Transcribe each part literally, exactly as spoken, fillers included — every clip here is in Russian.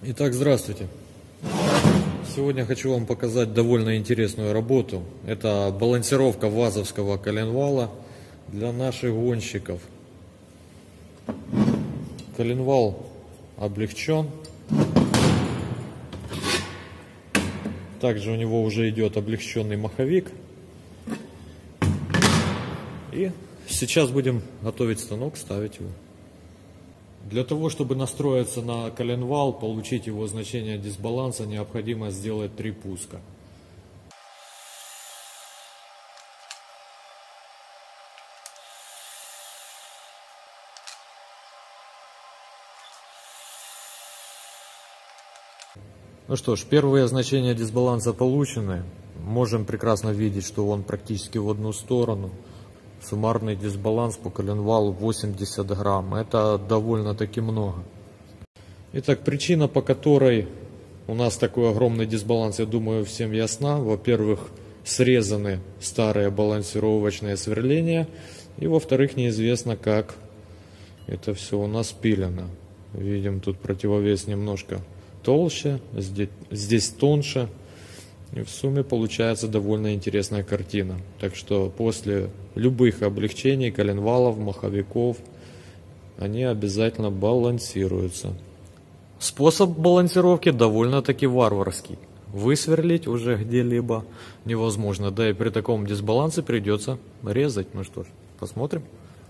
Итак, здравствуйте. Сегодня хочу вам показать довольно интересную работу. Это балансировка вазовского коленвала для наших гонщиков. Коленвал облегчен. Также у него уже идет облегченный маховик. И сейчас будем готовить станок, ставить его. Для того, чтобы настроиться на коленвал, получить его значение дисбаланса, необходимо сделать три пуска. Ну что ж, первые значения дисбаланса получены. Можем прекрасно видеть, что он практически в одну сторону. Суммарный дисбаланс по коленвалу восемьдесят грамм. Это довольно-таки много. Итак, причина, по которой у нас такой огромный дисбаланс, я думаю, всем ясна. Во-первых, срезаны старые балансировочные сверления. И во-вторых, неизвестно, как это все у нас пилено. Видим, тут противовес немножко толще, здесь, здесь тоньше. И в сумме получается довольно интересная картина. Так что после любых облегчений, коленвалов, маховиков, они обязательно балансируются. Способ балансировки довольно-таки варварский. Высверлить уже где-либо невозможно. Да и при таком дисбалансе придется резать. Ну что ж, посмотрим.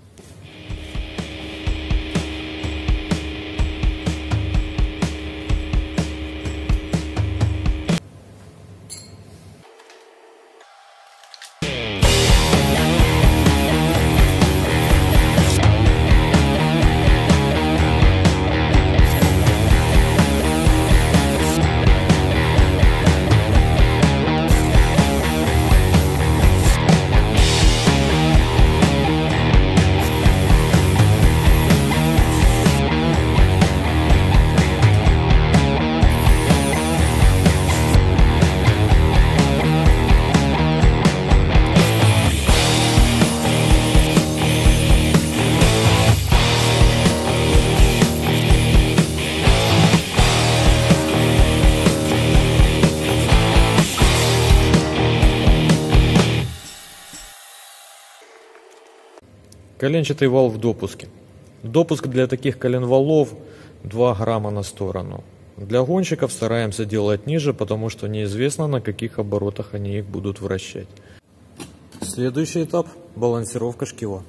Коленчатый вал в допуске. Допуск для таких коленвалов два грамма на сторону. Для гонщиков стараемся делать ниже, потому что неизвестно, на каких оборотах они их будут вращать. Следующий этап – балансировка шкива.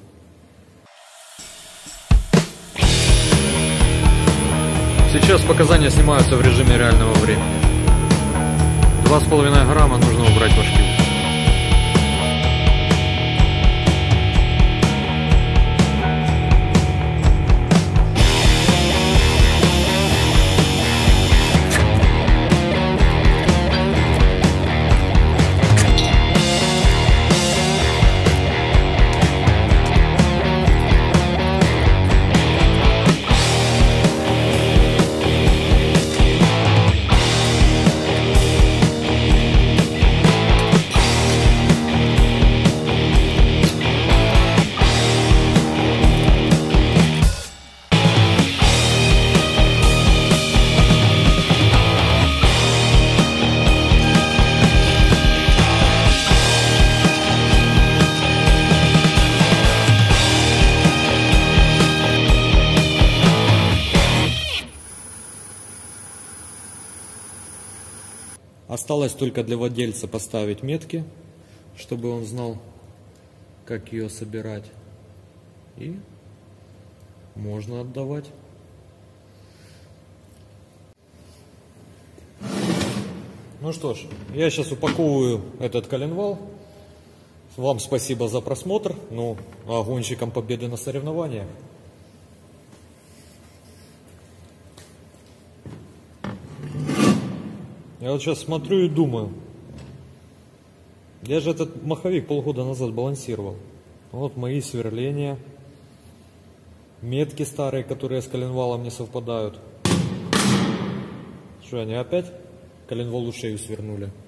Сейчас показания снимаются в режиме реального времени. два с половиной грамма нужно убрать по шкиву. Осталось только для владельца поставить метки, чтобы он знал, как ее собирать. И можно отдавать. Ну что ж, я сейчас упаковываю этот коленвал. Вам спасибо за просмотр. Ну, а гонщикам победы на соревнованиях. Я вот сейчас смотрю и думаю, я же этот маховик полгода назад балансировал. Вот мои сверления, метки старые, которые с коленвалом не совпадают. Что, они опять коленвалу шею свернули?